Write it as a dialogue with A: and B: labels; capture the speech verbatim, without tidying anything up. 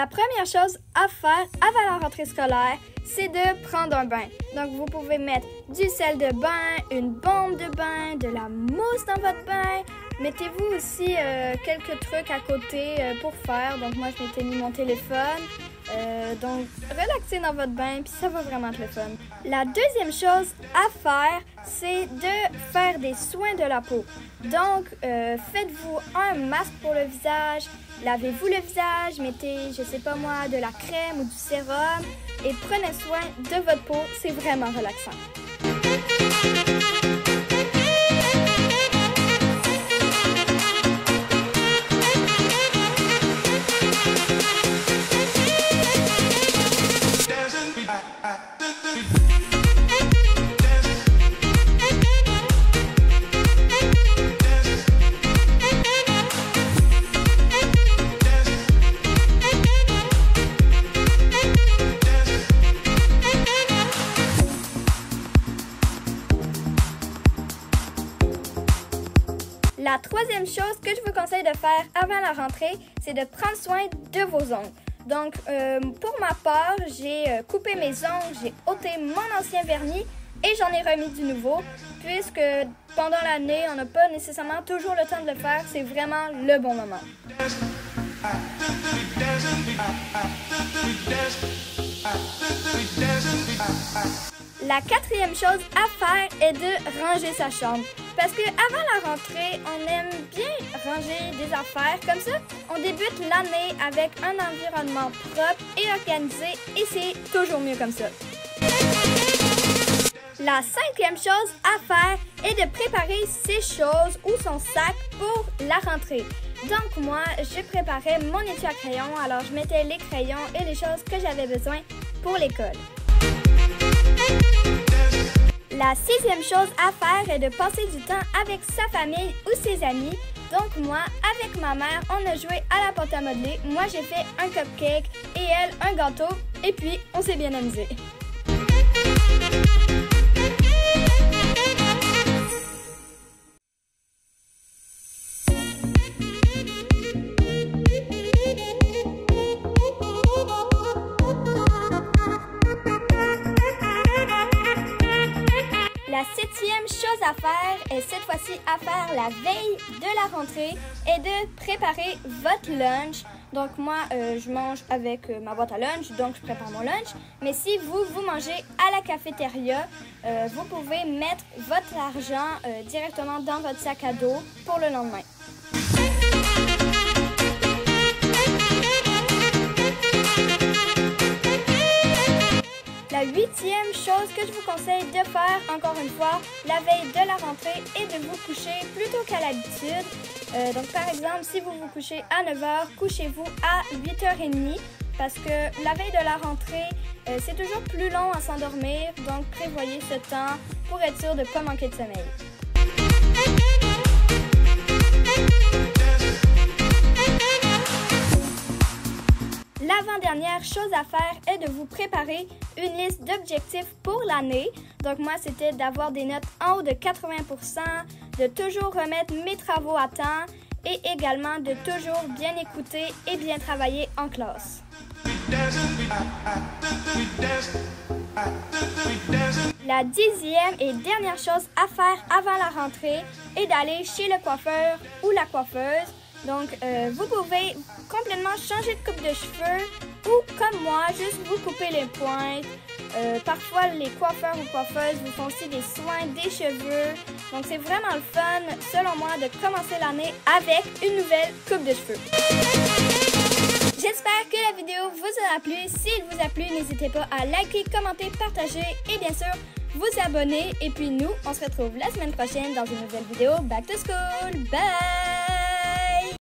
A: La première chose à faire avant la rentrée scolaire, c'est de prendre un bain. Donc, vous pouvez mettre du sel de bain, une bombe de bain, de la mousse dans votre bain. Mettez-vous aussi euh, quelques trucs à côté euh, pour faire. Donc, moi, je m'étais mis mon téléphone. Euh, donc, relaxez dans votre bain, puis ça va vraiment être le fun. La deuxième chose à faire, c'est de faire des soins de la peau. Donc, euh, faites-vous un masque pour le visage, lavez-vous le visage, mettez, je sais pas moi, de la crème ou du sérum et prenez soin de votre peau, c'est vraiment relaxant. La troisième chose que je vous conseille de faire avant la rentrée, c'est de prendre soin de vos ongles. Donc, euh, pour ma part, j'ai euh, coupé mes ongles, j'ai ôté mon ancien vernis et j'en ai remis du nouveau, puisque pendant l'année, on n'a pas nécessairement toujours le temps de le faire. C'est vraiment le bon moment. La quatrième chose à faire est de ranger sa chambre. Parce qu'avant la rentrée, on aime bien ranger des affaires. Comme ça, on débute l'année avec un environnement propre et organisé et c'est toujours mieux comme ça. La cinquième chose à faire est de préparer ses choses ou son sac pour la rentrée. Donc moi, je préparais mon étui à crayon, alors je mettais les crayons et les choses que j'avais besoin pour l'école. La sixième chose à faire est de passer du temps avec sa famille ou ses amis. Donc moi, avec ma mère, on a joué à la pâte à modeler. Moi, j'ai fait un cupcake et elle, un gâteau. Et puis, on s'est bien amusé. La septième chose à faire est cette fois-ci à faire la veille de la rentrée et de préparer votre lunch. Donc moi, euh, je mange avec euh, ma boîte à lunch, donc je prépare mon lunch. Mais si vous, vous mangez à la cafétéria, euh, vous pouvez mettre votre argent euh, directement dans votre sac à dos pour le lendemain. La huitième chose que je vous conseille de faire, encore une fois, la veille de la rentrée, est de vous coucher plus tôt qu'à l'habitude. Euh, donc, par exemple, si vous vous couchez à neuf heures, couchez-vous à huit heures trente parce que la veille de la rentrée, euh, c'est toujours plus long à s'endormir. Donc, prévoyez ce temps pour être sûr de ne pas manquer de sommeil. L'avant-dernière chose à faire est de vous préparer une liste d'objectifs pour l'année. Donc moi, c'était d'avoir des notes en haut de quatre-vingts pour cent, de toujours remettre mes travaux à temps et également de toujours bien écouter et bien travailler en classe. La dixième et dernière chose à faire avant la rentrée est d'aller chez le coiffeur ou la coiffeuse. Donc, euh, vous pouvez complètement changer de coupe de cheveux ou, comme moi, juste vous couper les pointes. Euh, parfois, les coiffeurs ou coiffeuses vous font aussi des soins des cheveux. Donc, c'est vraiment le fun, selon moi, de commencer l'année avec une nouvelle coupe de cheveux. J'espère que la vidéo vous aura plu. S'il vous a plu, n'hésitez pas à liker, commenter, partager et bien sûr, vous abonner. Et puis nous, on se retrouve la semaine prochaine dans une nouvelle vidéo Back to School. Bye!